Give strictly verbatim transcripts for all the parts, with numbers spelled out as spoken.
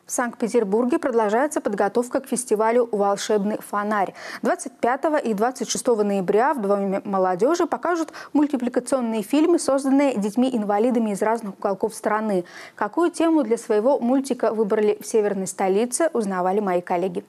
В Санкт-Петербурге продолжается подготовка к фестивалю «Волшебный фонарь». двадцать пятого и двадцать шестого ноября в Доме молодежи покажут мультипликационные фильмы, созданные детьми-инвалидами из разных уголков страны. Какую тему для своего мультика выбрали в северной столице, узнавали мои коллеги.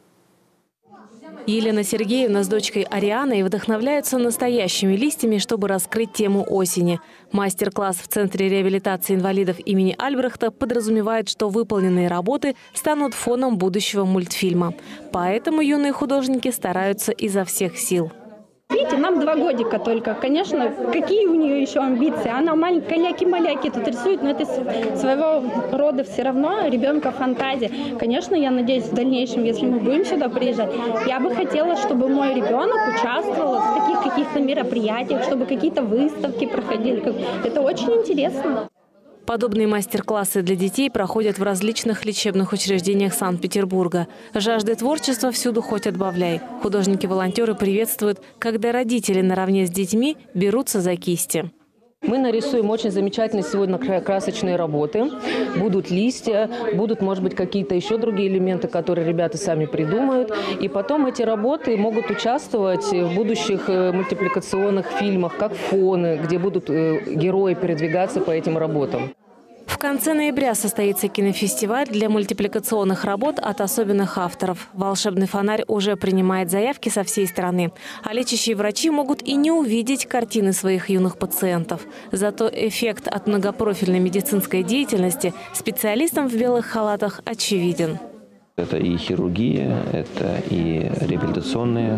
Елена Сергеевна с дочкой Арианой вдохновляются настоящими листьями, чтобы раскрыть тему осени. Мастер-класс в Центре реабилитации инвалидов имени Альбрехта подразумевает, что выполненные работы станут фоном будущего мультфильма. Поэтому юные художники стараются изо всех сил. Видите, нам два годика только. Конечно, какие у нее еще амбиции? Она маленькая, каляки-маляки тут рисует, но это своего рода все равно ребенка фантазия. Конечно, я надеюсь, в дальнейшем, если мы будем сюда приезжать, я бы хотела, чтобы мой ребенок участвовал в таких каких-то мероприятиях, чтобы какие-то выставки проходили. Это очень интересно. Подобные мастер-классы для детей проходят в различных лечебных учреждениях Санкт-Петербурга. Жажды творчества всюду хоть отбавляй. Художники-волонтеры приветствуют, когда родители наравне с детьми берутся за кисти. Мы нарисуем очень замечательные сегодня красочные работы. Будут листья, будут, может быть, какие-то еще другие элементы, которые ребята сами придумают. И потом эти работы могут участвовать в будущих мультипликационных фильмах, как фоны, где будут герои передвигаться по этим работам. В конце ноября состоится кинофестиваль для мультипликационных работ от особенных авторов. «Волшебный фонарь» уже принимает заявки со всей страны. А лечащие врачи могут и не увидеть картины своих юных пациентов. Зато эффект от многопрофильной медицинской деятельности специалистам в белых халатах очевиден. Это и хирургия, это и реабилитационные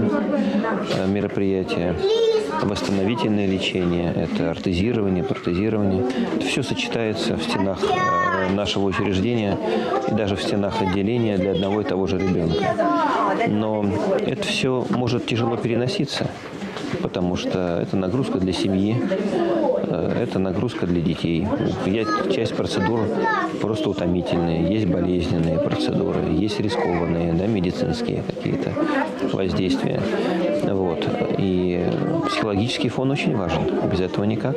мероприятия, восстановительное лечение, это ортезирование, протезирование. Это все сочетается в стенах нашего учреждения и даже в стенах отделения для одного и того же ребенка. Но это все может тяжело переноситься, потому что это нагрузка для семьи, это нагрузка для детей. Часть процедур просто утомительные, есть болезненные процедуры, есть рискованные, да, медицинские какие-то воздействия. Вот. И психологический фон очень важен, без этого никак.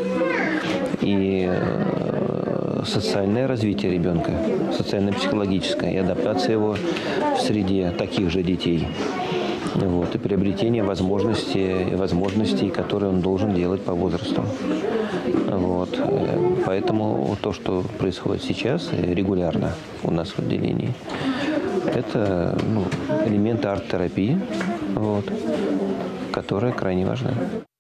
И социальное развитие ребенка, социально-психологическое, и адаптация его в среде таких же детей. Вот, и приобретение возможностей, возможностей, которые он должен делать по возрасту. Вот. Поэтому то, что происходит сейчас регулярно у нас в отделении, это ну, элементы арт-терапии, вот, которая крайне важна.